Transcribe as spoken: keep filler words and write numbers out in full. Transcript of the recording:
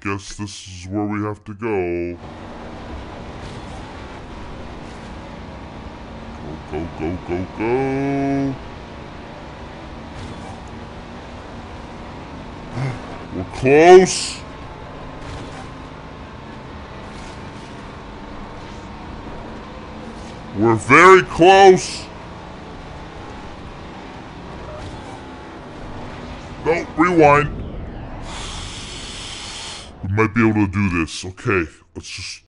guess this is where we have to go. Go, go, go, go. We're close. We're very close. No, rewind. We might be able to do this. Okay, let's just